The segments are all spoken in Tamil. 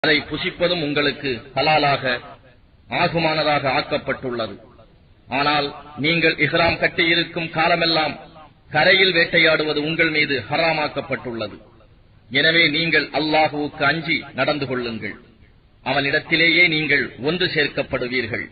அதை புசிப்பதும் உங்களுக்கு ஹலாலாக ஆகுமானதாக ஆக்கப்பட்டுள்ளது. ஆனால் நீங்கள் இஹ்ராம் கட்டியிருக்கும் காலமெல்லாம் கரையில் வேட்டையாடுவது உங்கள் மீது ஹராமாக்கப்பட்டுள்ளது. எனவே நீங்கள் அல்லாஹுவுக்கு அஞ்சி நடந்து கொள்ளுங்கள். அவனிடத்திலேயே நீங்கள் ஒன்று சேர்க்கப்படுவீர்கள்.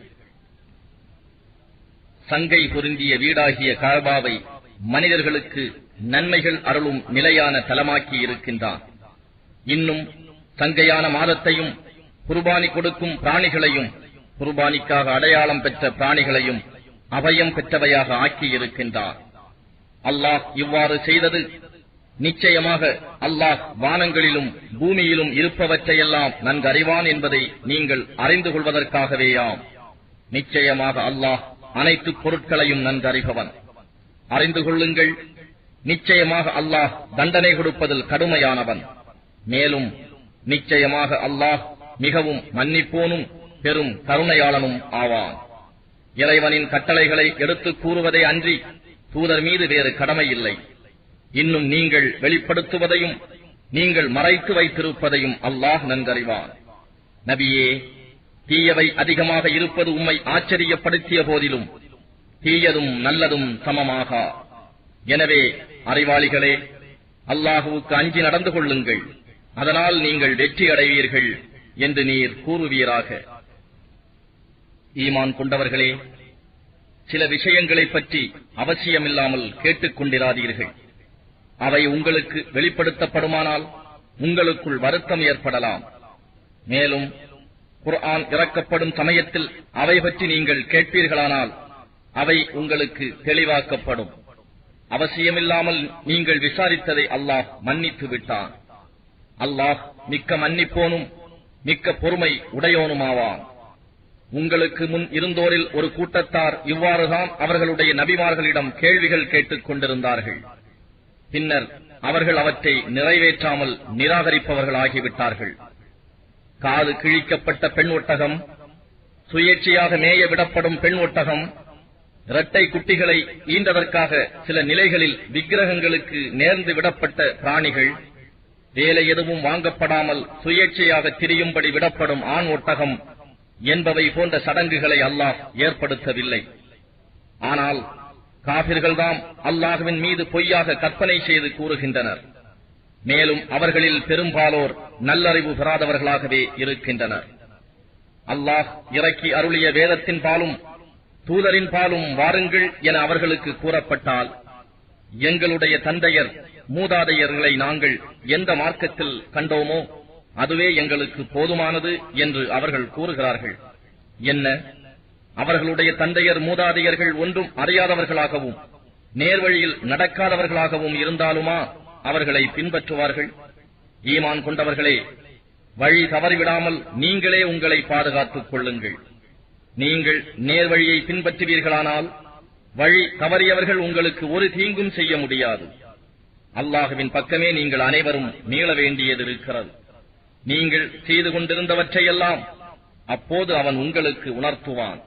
சங்கை பொருந்திய வீடாகிய கஅபாவை மனிதர்களுக்கு நன்மைகள் அருளும் நிலையான தலமாக்கி இருக்கின்றான். இன்னும் சங்கையான மாதத்தையும் குர்பானி கொடுக்கும் பிராணிகளையும் குர்பானிக்காக அடையாளம் பெற்ற பிராணிகளையும் அபயம் பெற்றவையாக ஆக்கியிருக்கின்றார். அல்லாஹ் இவ்வாறு செய்தது நிச்சயமாக அல்லாஹ் வானங்களிலும் பூமியிலும் இருப்பவற்றையெல்லாம் நன்கறிவான் என்பதை நீங்கள் அறிந்து கொள்வதற்காகவேயாம். நிச்சயமாக அல்லாஹ் அனைத்து பொருட்களையும் நன்கறிபவன். அறிந்து கொள்ளுங்கள், நிச்சயமாக அல்லாஹ் தண்டனை கொடுப்பதில் கடுமையானவன். மேலும் நிச்சயமாக அல்லாஹ் மிகவும் மன்னிப்போனும் பெரும் கருணையாளனும் ஆவான். இறைவனின் கட்டளைகளை எடுத்துக் கூறுவதை அன்றி தூதர் மீது வேறு கடமை இல்லை. இன்னும் நீங்கள் வெளிப்படுத்துவதையும் நீங்கள் மறைத்து வைத்திருப்பதையும் அல்லாஹ் நன்கறிவான். நபியே, தீயவை அதிகமாக இருப்பது உம்மை ஆச்சரியப்படுத்திய போதிலும் தீயதும் நல்லதும் சமமாக. எனவே அறிவாளிகளே, அல்லாஹுவுக்கு அஞ்சி நடந்து கொள்ளுங்கள். அதனால் நீங்கள் வெற்றி அடைவீர்கள் என்று நீர் கூறுவீராக. ஈமான் கொண்டவர்களே, சில விஷயங்களைப் பற்றி அவசியமில்லாமல் கேட்டுக் கொண்டிராதீர்கள். அவை உங்களுக்கு வெளிப்படுத்தப்படுமானால் உங்களுக்குள் வருத்தம் ஏற்படலாம். மேலும் குர்ஆன் இறக்கப்படும் சமயத்தில் அவை பற்றி நீங்கள் கேட்பீர்களானால் அவை உங்களுக்கு தெளிவாக்கப்படும். அவசியமில்லாமல் நீங்கள் விசாரித்ததை அல்லாஹ் மன்னித்து விட்டான். அல்லாஹ் மிக்க மன்னிப்போனும் மிக்க பொறுமை உடையோனுமாவான். உங்களுக்கு முன் இருந்தோரில் ஒரு கூட்டத்தார் இவ்வாறுதான் அவர்களுடைய நபிமார்களிடம் கேள்விகள் கேட்டுக் கொண்டிருந்தார்கள். பின்னர் அவர்கள் அவற்றை நிறைவேற்றாமல் நிராகரிப்பவர்களாகிவிட்டார்கள். காது கிழிக்கப்பட்ட பெண் ஒட்டகம், சுயேட்சையாக மேய விடப்படும் பெண் ஒட்டகம், இரட்டை குட்டிகளை ஈன்றதற்காக சில நிலைகளில் விக்கிரகங்களுக்கு நேர்ந்து விடப்பட்ட பிராணிகள், வேலை எதுவும் வாங்கப்படாமல் சுயேட்சையாக திரியும்படி விடப்படும் ஆண் ஒட்டகம் என்பவை போன்ற சடங்குகளை அல்லாஹ் ஏற்படுத்தவில்லை. ஆனால் காபிர்கள்தாம் அல்லாஹ்வின் மீது பொய்யாக கற்பனை செய்து கூறுகின்றனர். மேலும் அவர்களில் பெரும்பாலோர் நல்லறிவு பெறாதவர்களாகவே இருக்கின்றனர். அல்லாஹ் இறக்கி அருளிய வேதத்தின் பாலும் தூதரின் பாலும் வாருங்கள் என அவர்களுக்கு கூறப்பட்டால், எங்களுடைய தந்தையர் மூதாதையர்களை நாங்கள் எந்த மார்க்கத்தில் கண்டோமோ அதுவே எங்களுக்கு போதுமானது என்று அவர்கள் கூறுகிறார்கள். என்ன, அவர்களுடைய தந்தையர் மூதாதையர்கள் ஒன்றும் அறியாதவர்களாகவும் நேர்வழியில் நடக்காதவர்களாகவும் இருந்தாலுமா அவர்களை பின்பற்றுவார்கள்? ஈமான் கொண்டவர்களே, வழி தவறிவிடாமல் நீங்களே உங்களை பாதுகாத்துக் கொள்ளுங்கள். நீங்கள் நேர்வழியை பின்பற்றுவீர்களானால் வழி தவறியவர்கள் உங்களுக்கு ஒரு தீங்கும் செய்ய முடியாது. அல்லாஹுவின் பக்கமே நீங்கள் அனைவரும் மீள வேண்டியது இருக்கிறது. நீங்கள் செய்து கொண்டிருந்தவற்றையெல்லாம் அப்போது அவன் உங்களுக்கு உணர்த்துவான்.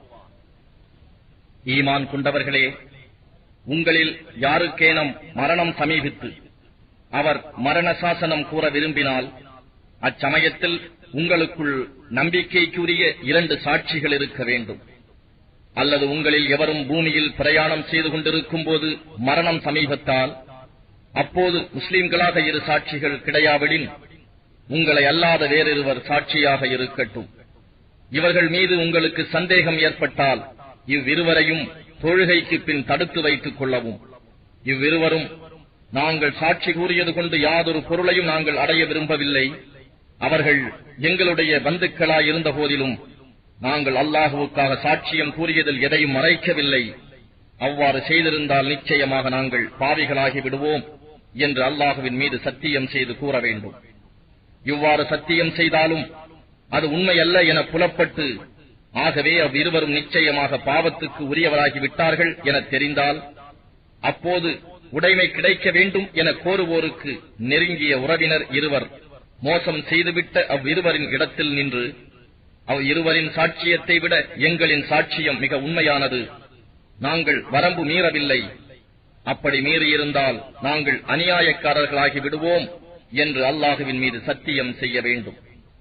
ஈமான் கொண்டவர்களே, உங்களில் யாருக்கேனும் மரணம் சமீபித்து அவர் மரண சாசனம் கூற விரும்பினால் அச்சமயத்தில் உங்களுக்குள் நம்பிக்கைக்குரிய 2 சாட்சிகள் இருக்க வேண்டும். அல்லது உங்களில் எவரும் பூமியில் பிரயாணம் செய்து கொண்டிருக்கும் போது மரணம் சமீபத்தால் அப்போது முஸ்லிம்களாக 2 சாட்சிகள் கிடையாவிடின் உங்களை அல்லாத வேறிருவர் சாட்சியாக இருக்கட்டும். இவர்கள் மீது உங்களுக்கு சந்தேகம் ஏற்பட்டால் இவ்விருவரையும் தொழுகைக்கு பின் தடுத்து வைத்துக் கொள்ளவும். இவ்விருவரும், நாங்கள் சாட்சி கூறியது கொண்டு யாதொரு பொருளையும் நாங்கள் அடைய விரும்பவில்லை. அவர்கள் எங்களுடைய பந்துக்களாயிருந்த போதிலும் நாங்கள் அல்லாஹுவுக்காக சாட்சியம் கூறியதில் எதையும் மறைக்கவில்லை. அவ்வாறு செய்திருந்தால் நிச்சயமாக நாங்கள் பாவிகளாகி விடுவோம் என்று அல்லாஹுவின் மீது சத்தியம் செய்து கூற வேண்டும். இவ்வாறு சத்தியம் செய்தாலும் அது உண்மையல்ல என புலப்பட்டு, ஆகவே அவ்விருவரும் நிச்சயமாக பாவத்துக்கு உரியவராகிவிட்டார்கள் என தெரிந்தால், அப்போது உடைமை கிடைக்க வேண்டும் என கோருவோருக்கு நெருங்கிய உறவினர் இருவர் மோசம் செய்துவிட்ட அவ்விருவரின் இடத்தில் நின்று, அவ்விருவரின் சாட்சியத்தை விட எங்களின் சாட்சியம் மிக உண்மையானது, நாங்கள் வரம்பு மீறவில்லை, அப்படி மீறியிருந்தால் நாங்கள் அநியாயக்காரர்களாகி விடுவோம் என்று அல்லாஹுவின் மீது சத்தியம் செய்ய வேண்டும்.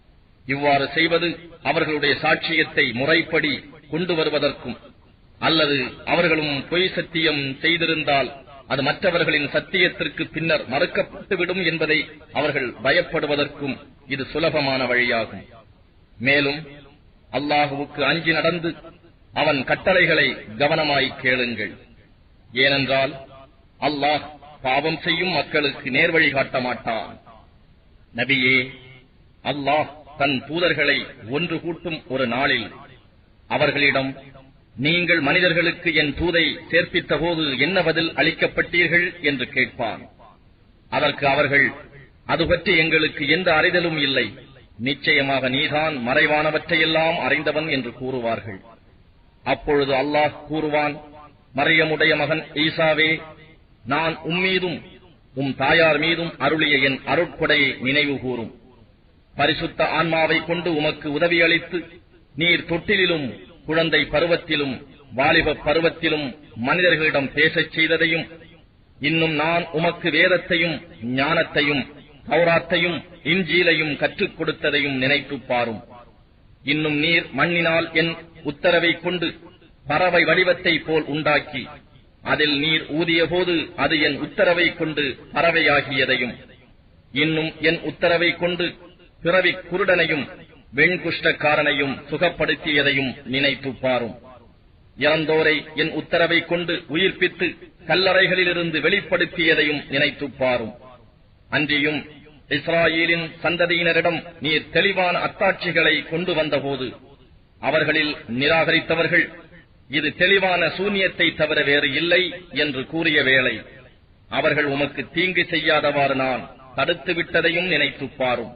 இவ்வாறு செய்வது அவர்களுடைய சாட்சியத்தை முறைப்படி கொண்டு வருவதற்கும், அல்லது அவர்களும் பொய் சத்தியம் செய்திருந்தால் அது மற்றவர்களின் சத்தியத்திற்கு பின்னர் மறுக்கப்பட்டுவிடும் என்பதை அவர்கள் பயப்படுவதற்கும் இது சுலபமான வழியாகும். மேலும் அல்லாஹுவுக்கு அஞ்சி நடந்து அவன் கட்டளைகளை கவனமாய் கேளுங்கள். ஏனென்றால் அல்லாஹ் பாவம் செய்யும் மக்களுக்கு நேர்வழி காட்ட மாட்டான். நபியே, அல்லாஹ் தன் தூதர்களை ஒன்று கூட்டும் ஒரு நாளில் அவர்களிடம், நீங்கள் மனிதர்களுக்கு என் தூதை சேர்ப்பித்த போது என்ன பதில் அளிக்கப்பட்டீர்கள் என்று கேட்பான். அதற்கு அவர்கள், அது பற்றி எங்களுக்கு எந்த அறிதலும் இல்லை, நிச்சயமாக நீதான் மறைவானவற்றையெல்லாம் அறிந்தவன் என்று கூறுவார்கள். அப்பொழுது அல்லாஹ் கூறுவான், மரியமுடைய மகன் ஈசாவே, நான் உம்மீதும் உம் தாயார் மீதும் அருளிய என் அருட்கொடையை நினைவு கூறும். பரிசுத்த ஆன்மாவை கொண்டு உமக்கு உதவியளித்து நீர் தொட்டிலும் குழந்தை பருவத்திலும் வாலிப பருவத்திலும் மனிதர்களிடம் பேசச் செய்ததையும், இன்னும் நான் உமக்கு வேதத்தையும் ஞானத்தையும் தௌராத்தையும் இன்ஜீலையும் கற்றுக் கொடுத்ததையும் நினைத்துப் பாரும். இன்னும் நீர் மண்ணினால் என் உத்தரவை கொண்டு பறவை வடிவத்தை போல் உண்டாக்கி அதில் நீர் ஊதிய போது அது என் உத்தரவை கொண்டு பறவையாகியதையும், இன்னும் என் உத்தரவை கொண்டு பிறவி குருடனையும் வெண்குஷ்டக்காரனையும் சுகப்படுத்தியதையும் நினைத்துப் பாரும். இறந்தோரை என் உத்தரவை கொண்டு உயிர்ப்பித்து கல்லறைகளிலிருந்து வெளிப்படுத்தியதையும் நினைத்துப் பாரும். அன்றியும் இஸ்ராயேலின் சந்ததியினரிடம் நீர் தெளிவான அத்தாட்சிகளை கொண்டு வந்தபோது அவர்களில் நிராகரித்தவர்கள், இது தெளிவான சூன்யத்தை தவிர வேறு இல்லை என்று கூறிய வேளை அவர்கள் உமக்கு தீங்கு செய்யாதவாறு நான் தடுத்துவிட்டதையும் நினைத்துப் பாரும்.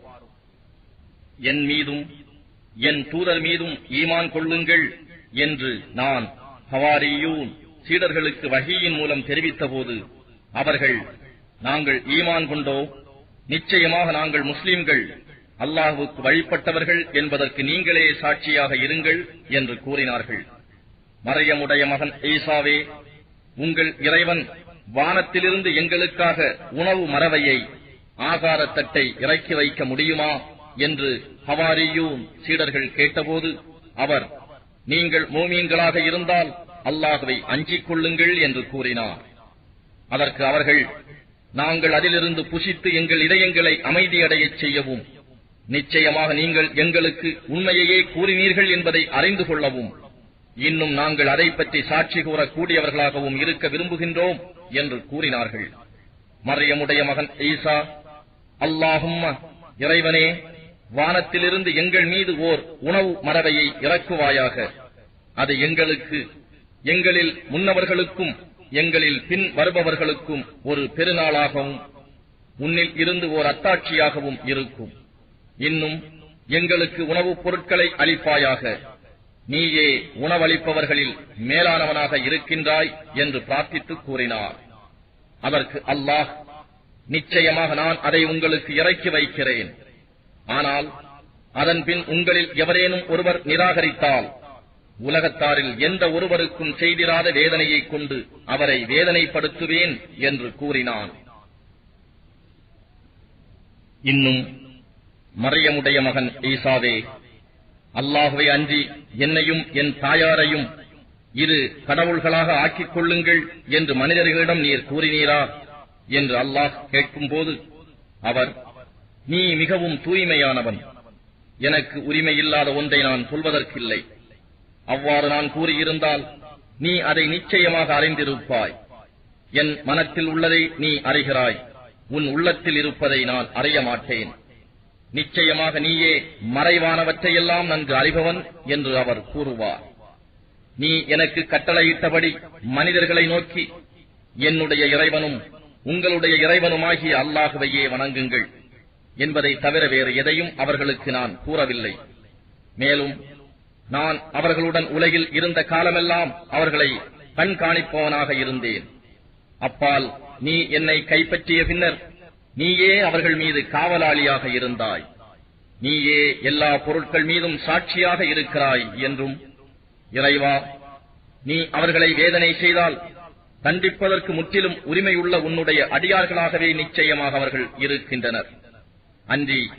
என் மீதும் என் தூதர் மீதும் ஈமான் கொள்ளுங்கள் என்று நான் ஹவாரியூன் சீடர்களுக்கு வஹீயின் மூலம் தெரிவித்த போது அவர்கள், நாங்கள் ஈமான் கொண்டோ, நிச்சயமாக நாங்கள் முஸ்லிம்கள், அல்லாஹுவுக்கு வழிபட்டவர்கள் என்பதற்கு நீங்களே சாட்சியாக இருங்கள் என்று கூறினார்கள். மரியமுடைய மகன் ஈசாவே, உங்கள் இறைவன் வானத்திலிருந்து எங்களுக்காக உணவு மறவையை ஆகாரத்தட்டை இறக்கி வைக்க முடியுமா என்று ஹவாரியூன் சீடர்கள் கேட்டபோது அவர், நீங்கள் மூமீன்களாக இருந்தால் அல்லாஹுவை அஞ்சிக் கொள்ளுங்கள் என்று கூறினார். அதற்கு அவர்கள், நாங்கள் அதிலிருந்து புசித்து எங்கள் இதயங்களை அமைதியடையச் செய்யவும், நிச்சயமாக நீங்கள் எங்களுக்கு உண்மையையே கூறினீர்கள் என்பதை அறிந்து கொள்ளவும், இன்னும் நாங்கள் அதை பற்றி சாட்சி கூறக்கூடியவர்களாகவும் இருக்க விரும்புகின்றோம் என்று கூறினார்கள். மரியமுடைய மகன் ஈசா, அல்லாஹும்ம, இறைவனே, வானத்திலிருந்து எங்கள் மீது ஓர் உணவு மறவையை இறக்குவாயாக. அது எங்களுக்கு, எங்களில் முன்னவர்களுக்கும் எங்களில் பின் வருபவர்களுக்கும் ஒரு பெருநாளாகவும் உன்னில் இருந்து ஓர் அத்தாட்சியாகவும் இருக்கும். இன்னும் எங்களுக்கு உணவுப் பொருட்களை அளிப்பாயாக. நீயே உணவளிப்பவர்களில் மேலானவனாக இருக்கின்றாய் என்று பிரார்த்தித்து கூறினார். அதற்கு அல்லாஹ், நிச்சயமாக நான் அதை உங்களுக்கு இறக்கி வைக்கிறேன். ஆனால் அதன்பின் உங்களில் எவரேனும் ஒருவர் நிராகரித்தால் உலகத்தாரில் எந்த ஒருவருக்கும் செய்திராத வேதனையைக் கொண்டு அவரை வேதனைப்படுத்துவேன் என்று கூறினான். இன்னும் மரியமுடைய மகன் ஈசாவே, அல்லாஹுவை அன்றி என்னையும் என் தாயாரையும் இரு கடவுள்களாக ஆக்கிக் கொள்ளுங்கள் என்று மனிதர்களிடம் நீர் கூறினீரா என்று அல்லாஹ் கேட்கும்போது அவர், நீ மிகவும் தூய்மையானவன், எனக்கு உரிமையில்லாத ஒன்றை நான் சொல்வதற்கில்லை. அவ்வாறு நான் கூறியிருந்தால் நீ அதை நிச்சயமாக அறிந்திருப்பாய். என் மனத்தில் உள்ளதை நீ அறிகிறாய், உன் உள்ளத்தில் இருப்பதை நான் அறிய மாட்டேன். நிச்சயமாக நீயே மறைவானவற்றையெல்லாம் நன்கு அறிபவன் என்று அவர் கூறுவார். நீ எனக்கு கட்டளையிட்டபடி மனிதர்களை நோக்கி, என்னுடைய இறைவனும் உங்களுடைய இறைவனுமாகிய அல்லாஹுவையே வணங்குங்கள் என்பதை தவிர வேறு எதையும் அவர்களுக்கு நான் கூறவில்லை. மேலும் நான் அவர்களுடன் உலகில் இருந்த காலமெல்லாம் அவர்களை கண்காணிப்பவனாக இருந்தேன். அப்பால் நீ என்னை கைப்பற்றிய பின்னர் நீயே அவர்கள் மீது காவலாளியாக இருந்தாய். நீயே எல்லா பொருட்கள் மீதும் சாட்சியாக இருக்கிறாய் என்றும், இறைவா, நீ அவர்களை வேதனை செய்தால் தண்டிப்பதற்கு முற்றிலும் உரிமையுள்ள உன்னுடைய அடியார்களாகவே நிச்சயமாக அவர்கள் இருக்கின்றனர். அன்றி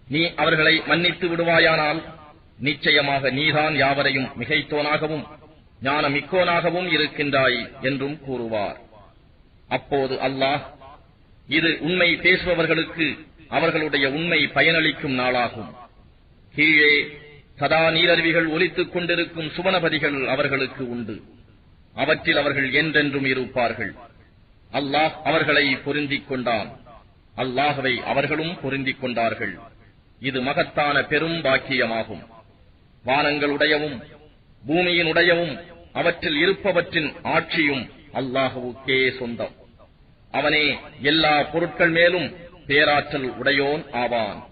நீ அவர்களை மன்னித்து விடுவாயானால் நிச்சயமாக நீதான் யாவரையும் மிகைத்தோனாகவும் ஞானமிக்கோனாகவும் இருக்கின்றாய் என்றும் கூறுவார். அப்போது அல்லாஹ், இது உண்மை பேசுபவர்களுக்கு அவர்களுடைய உண்மை பயனளிக்கும் நாளாகும். கீழே சதா நீரருவிகள் ஒலித்துக் கொண்டிருக்கும் சுவனபதிகள் அவர்களுக்கு உண்டு. அவற்றில் அவர்கள் என்றென்றும் இருப்பார்கள். அல்லாஹ் அவர்களை பொருந்திக் கொண்டான். அல்லாஹ்வை அவர்களும் பொருந்திக் கொண்டார்கள். இது மகத்தான பெரும் பாக்கியமாகும். வானங்களுடையவும் பூமியினுடையவும் அவற்றில் இருப்பவற்றின் ஆட்சியும் அல்லாஹ்வுக்கே சொந்தம். அவனே எல்லா பொருட்கள் மேலும் பேராற்றல் உடையோன் ஆவான்.